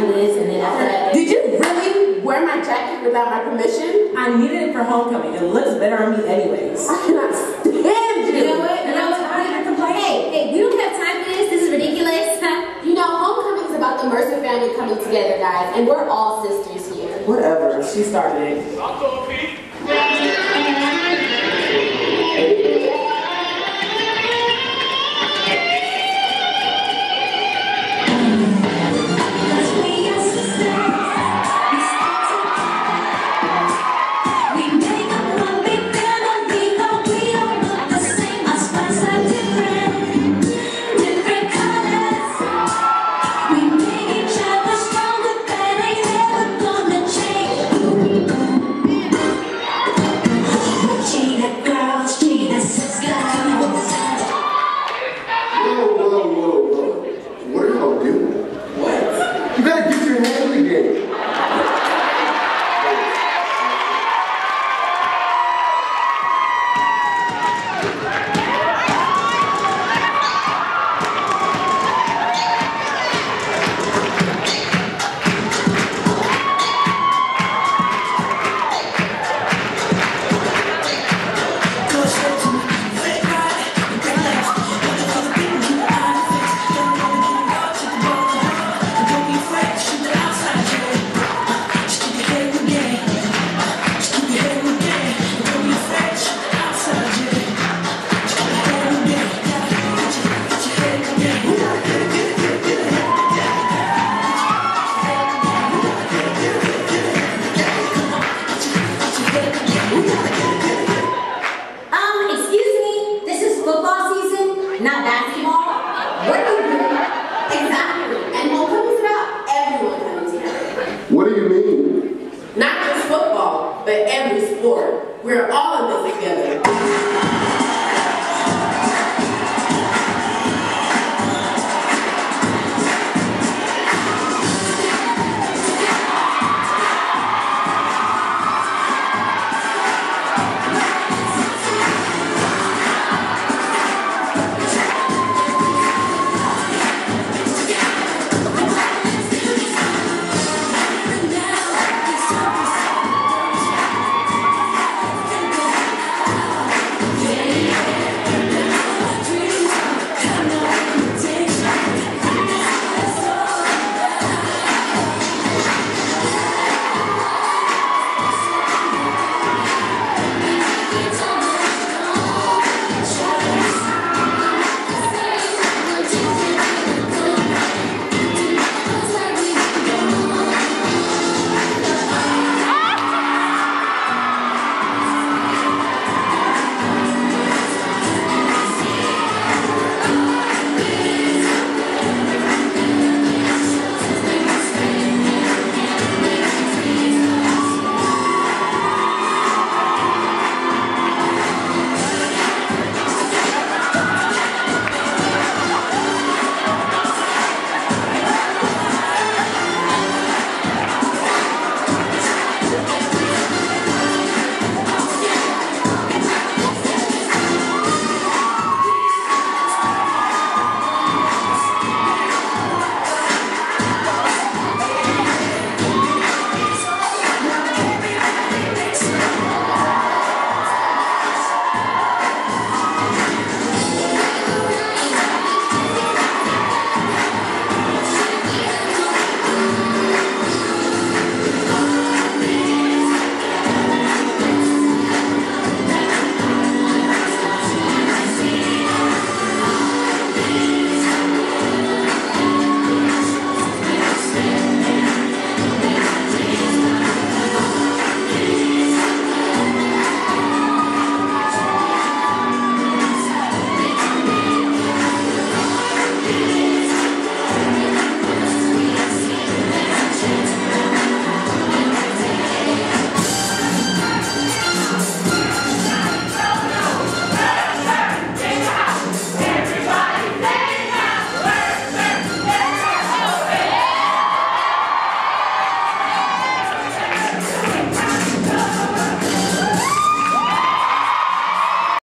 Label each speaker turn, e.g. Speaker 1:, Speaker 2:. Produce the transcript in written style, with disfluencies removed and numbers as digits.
Speaker 1: do this, and then after that.
Speaker 2: Did you really wear my jacket without my permission?
Speaker 3: I needed it for homecoming. It looks better on me anyways.
Speaker 2: I cannot stand you.
Speaker 1: You know what?
Speaker 3: And I'm tired of complaining.
Speaker 1: Hey, we don't have time for this. This is ridiculous.
Speaker 2: You know, homecoming is about the Mercer family coming together, guys, and we're all sisters here.
Speaker 3: Whatever. She started it.